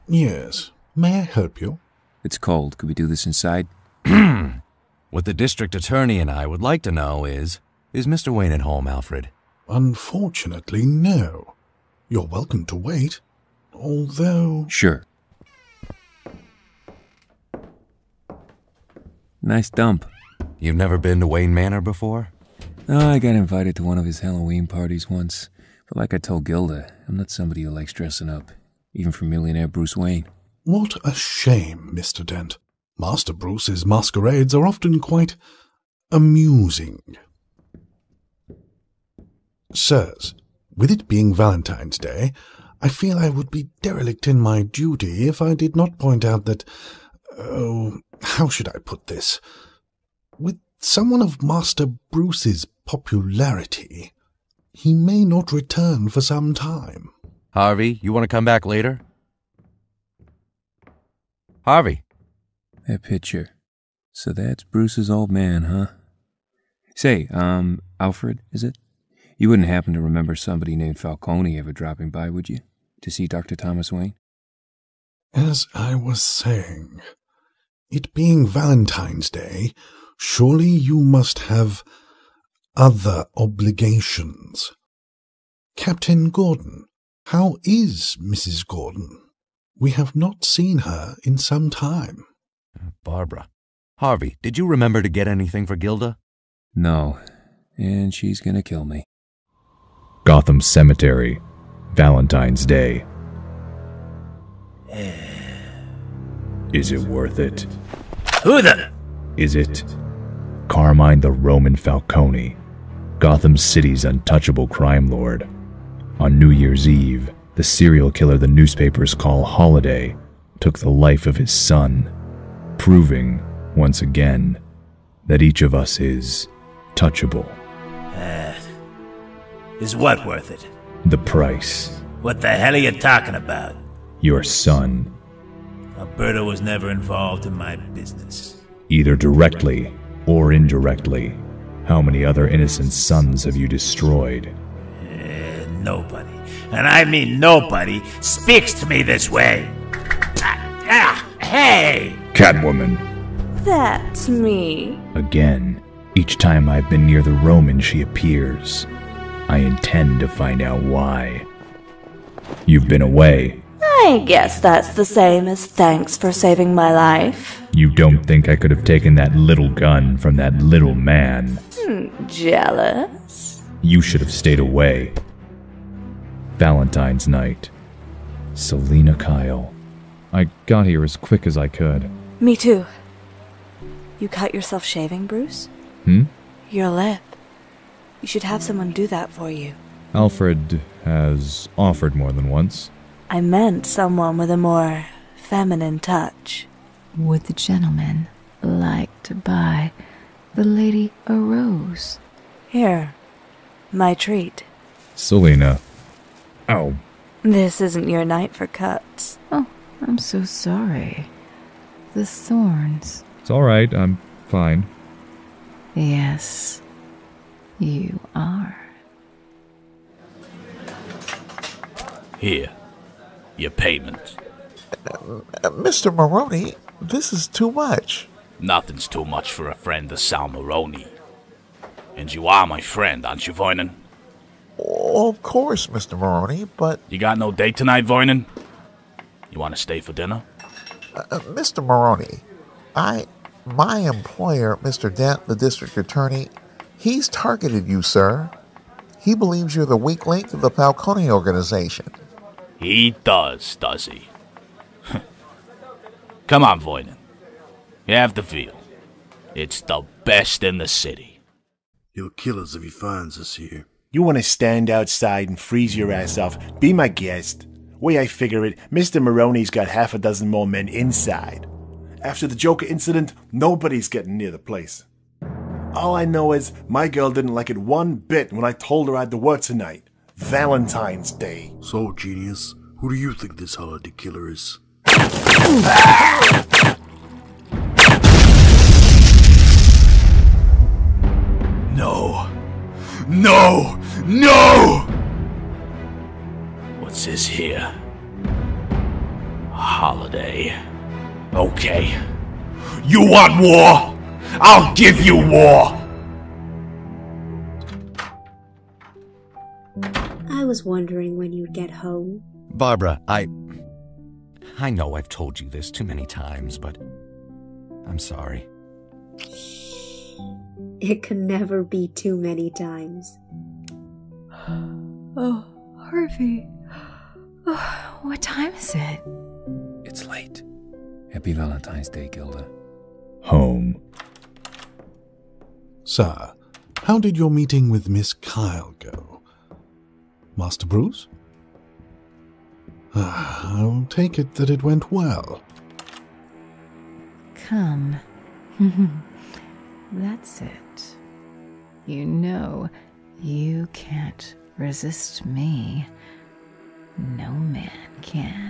Yes. May I help you? It's cold. Could we do this inside? What the district attorney and I would like to know is Mr. Wayne at home, Alfred? Unfortunately, no. You're welcome to wait. Although... Sure. Nice dump. You've never been to Wayne Manor before? Oh, I got invited to one of his Halloween parties once. But like I told Gilda, I'm not somebody who likes dressing up, even for millionaire Bruce Wayne. What a shame, Mr. Dent. Master Bruce's masquerades are often quite amusing. Sirs, with it being Valentine's Day, I feel I would be derelict in my duty if I did not point out that... how should I put this? With someone of Master Bruce's popularity, he may not return for some time. Harvey, you want to come back later? Harvey. That picture. So that's Bruce's old man, huh? Say, Alfred, is it? You wouldn't happen to remember somebody named Falcone ever dropping by, would you? To see Dr. Thomas Wayne? As I was saying, it being Valentine's Day, surely you must have other obligations. Captain Gordon, how is Mrs. Gordon? We have not seen her in some time. Barbara. Harvey, did you remember to get anything for Gilda? No, and she's gonna kill me. Gotham Cemetery, Valentine's Day. Is it worth it? Who the... Is it? Carmine the Roman Falcone, Gotham City's untouchable crime lord. On New Year's Eve, the serial killer the newspapers call Holiday took the life of his son, proving, once again, that each of us is touchable. Is what worth it? The price. What the hell are you talking about? Your son. Alberto was never involved in my business. Either directly or indirectly. How many other innocent sons have you destroyed? Nobody, and I mean nobody, speaks to me this way. Hey! Catwoman. That's me. Again, each time I've been near the Roman, she appears. I intend to find out why. You've been away. I guess that's the same as thanks for saving my life. You don't think I could have taken that little gun from that little man? Jealous? You should have stayed away. Valentine's night. Selina Kyle. I got here as quick as I could. Me too. You cut yourself shaving, Bruce? Your lip. You should have someone do that for you. Alfred has offered more than once. I meant someone with a more feminine touch. Would the gentleman like to buy the lady a rose? Here, my treat. Selina. Ow. This isn't your night for cuts. Oh, I'm so sorry. The thorns. It's all right. I'm fine. Yes, you are. Here, your payment. Mr. Maroney, this is too much. Nothing's too much for a friend of Sal Maroney. And you are my friend, aren't you, Voynin? Oh, of course, Mr. Maroney, but... You got no date tonight, Voynin? You want to stay for dinner? Mr. Maroney, my employer, Mr. Dent, the district attorney, he's targeted you, sir. He believes you're the weak link of the Falcone organization. He does he? Come on, Voynin. You have the feel. It's the best in the city. He'll kill us if he finds us here. You want to stand outside and freeze your ass off? Be my guest. Way I figure it, Mr. Maroney's got half a dozen more men inside. After the Joker incident, nobody's getting near the place. All I know is my girl didn't like it one bit when I told her I had to work tonight. Valentine's Day. So, genius, who do you think this holiday killer is? No! No! No! What's this here? Holiday. Okay. You want war? I'll give you war! I was wondering when you'd get home. Barbara, I know I've told you this too many times, but I'm sorry. It can never be too many times. Oh, Harvey. Oh, what time is it? It's late. Happy Valentine's Day, Gilda. Home. Sir, how did your meeting with Miss Kyle go? Master Bruce? I'll take it that it went well. Come. That's it. You know, you can't resist me. No man can.